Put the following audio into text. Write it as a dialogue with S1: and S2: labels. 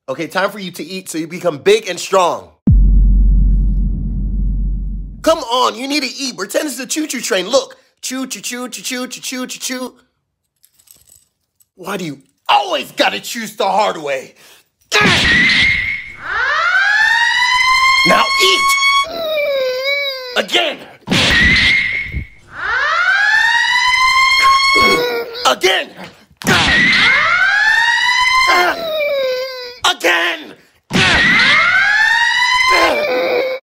S1: Okay, time for you to eat so you become big and strong. Come on, you need to eat. Pretend it's a choo-choo train. Look. Choo-choo-choo-choo-choo-choo-choo-choo. Why do you always gotta choose the hard way? Now eat! Again! Again!